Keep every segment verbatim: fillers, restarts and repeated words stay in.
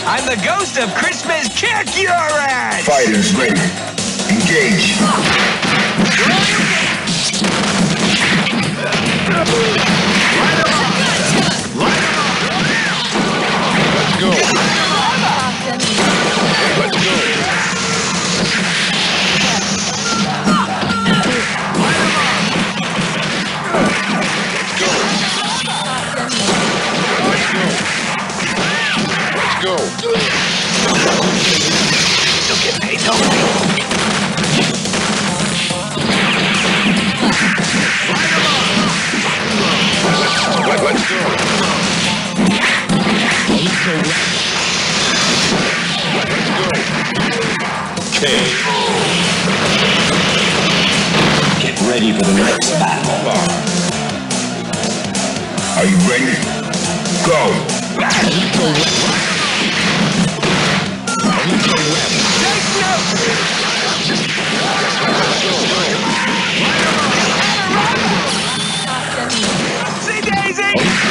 I'm the ghost of Christmas. Kick your ass! Fighters ready. Engage. Let's go. Let's go. Let's go. Don't get paid, don't they? Let, let's go. Let's go. K O. Get ready for the next battle. Are you ready? Go. See Daisy!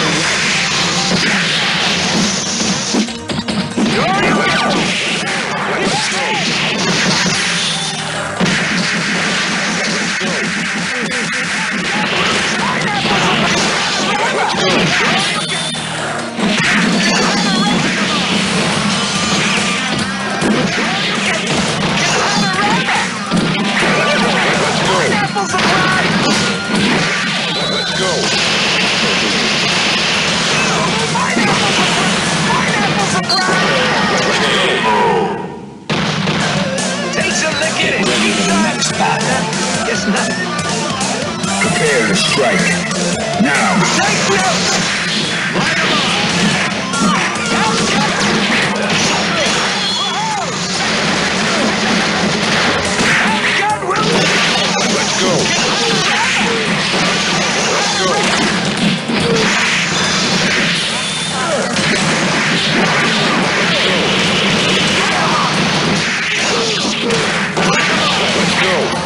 Prepare to strike. Now. Take notes! Light 'em up! God will. Let's go. Let's go. Let's go.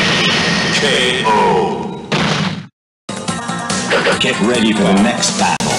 K O. Get ready for the next battle.